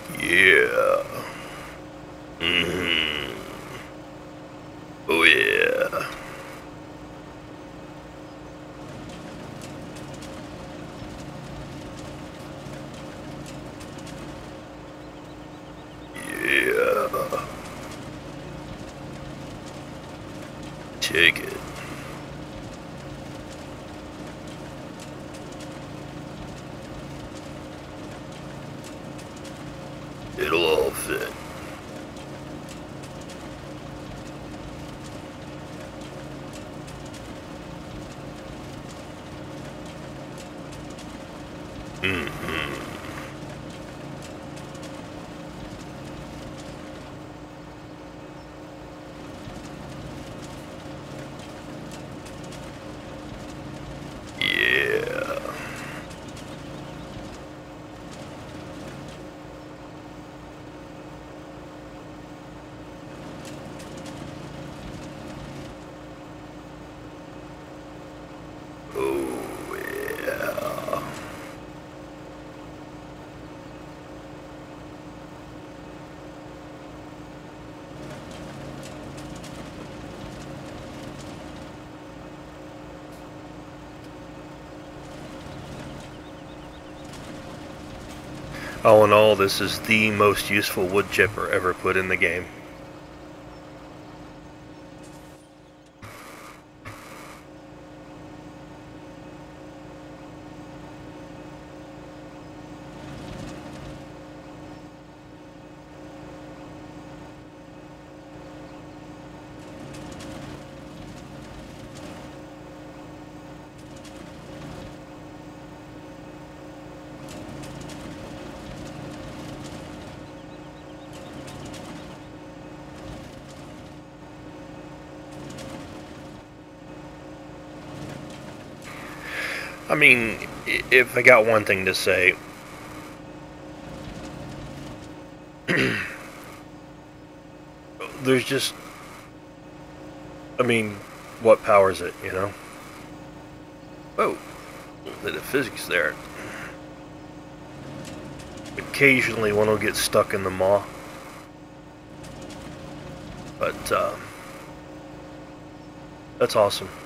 Yeah. Oh yeah. Yeah. Take it. It'll all fit. Yeah. Oh yeah. All in all, this is the most useful wood chipper ever put in the game. I mean, if I got one thing to say, there's just, I mean, what powers it, you know? Whoa, a little bit of physics there. Occasionally one will get stuck in the maw. But, that's awesome.